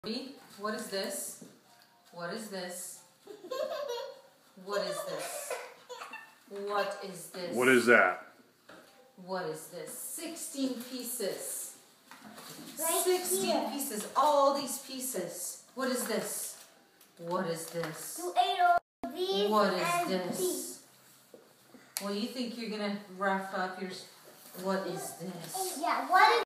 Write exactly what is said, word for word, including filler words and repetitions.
What is this? What is this? What is this? What is this? What is that? What is this? Sixteen pieces. Right Sixteen here. pieces. All these pieces. What is this? What is this? You ate all these What is and this? these. Well, you think you're gonna rough up your. What is this? Yeah, what is